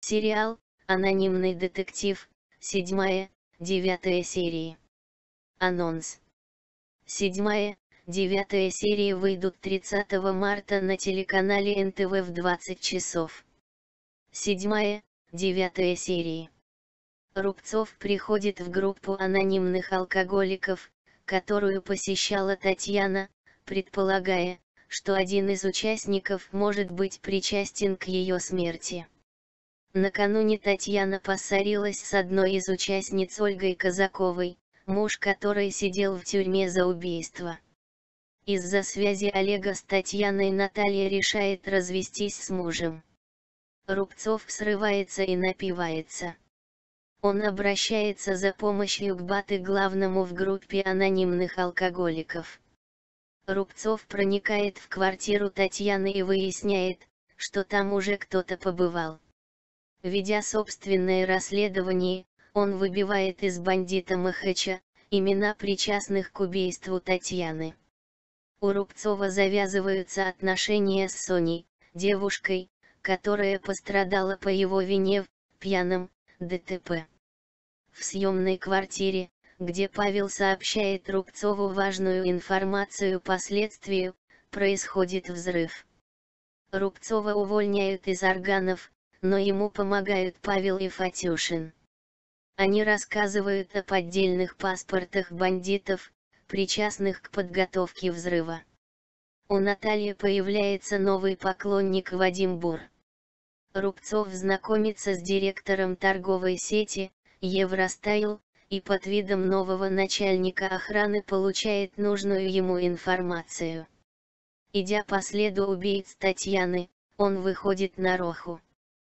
Сериал «Анонимный детектив», 7-9 серии. Анонс. 7-9 серии выйдут 30 марта на телеканале НТВ в 20 часов. 7-9 серии. Рубцов приходит в группу анонимных алкоголиков, которую посещала Татьяна, предполагая, что один из участников может быть причастен к ее смерти. Накануне Татьяна поссорилась с одной из участниц Ольгой Казаковой, муж которой сидел в тюрьме за убийство. Из-за связи Олега с Татьяной Наталья решает развестись с мужем. Рубцов срывается и напивается. Он обращается за помощью к Баты, главному в группе анонимных алкоголиков. Рубцов проникает в квартиру Татьяны и выясняет, что там уже кто-то побывал. Ведя собственное расследование, он выбивает из бандита Махача имена причастных к убийству Татьяны. У Рубцова завязываются отношения с Соней, девушкой, которая пострадала по его вине в пьяном ДТП. В съемной квартире, где Павел сообщает Рубцову важную информацию по следствию, происходит взрыв. Рубцова увольняют из органов, но ему помогают Павел и Фатюшин. Они рассказывают о поддельных паспортах бандитов, причастных к подготовке взрыва. У Натальи появляется новый поклонник Вадим Бур. Рубцов знакомится с директором торговой сети Евростайл, и под видом нового начальника охраны получает нужную ему информацию. Идя по следу убийц Татьяны, он выходит на Роху.